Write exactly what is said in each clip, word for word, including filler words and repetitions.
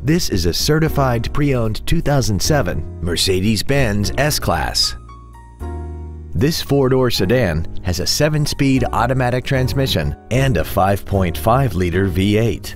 This is a certified pre-owned two thousand seven Mercedes-Benz S-Class. This four-door sedan has a seven-speed automatic transmission and a five point five liter V eight.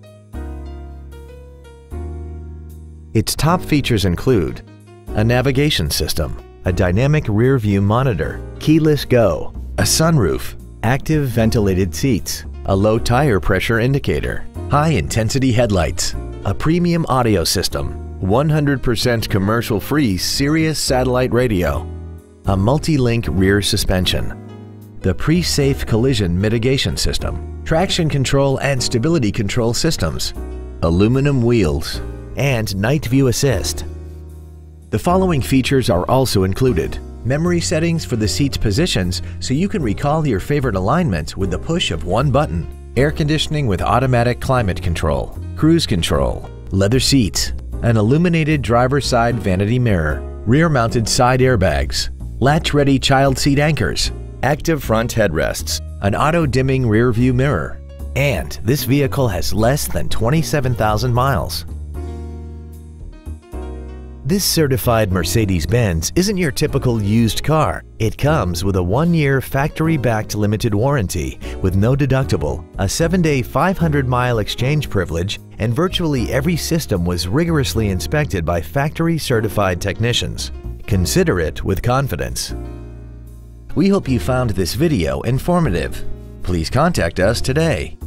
Its top features include a navigation system, a dynamic rear-view monitor, keyless go, a sunroof, active ventilated seats, a low tire pressure indicator, high-intensity headlights, a premium audio system, one hundred percent commercial-free Sirius satellite radio, a multi-link rear suspension, the pre-safe collision mitigation system, traction control and stability control systems, aluminum wheels, and night view assist. The following features are also included: memory settings for the seat's positions so you can recall your favorite alignments with the push of one button, air conditioning with automatic climate control, cruise control, leather seats, an illuminated driver's side vanity mirror, rear-mounted side airbags, latch-ready child seat anchors, active front headrests, an auto-dimming rear-view mirror, and this vehicle has less than twenty-seven thousand miles. This certified Mercedes-Benz isn't your typical used car. It comes with a one-year factory-backed limited warranty with no deductible, a seven-day five hundred mile exchange privilege, and virtually every system was rigorously inspected by factory-certified technicians. Consider it with confidence. We hope you found this video informative. Please contact us today.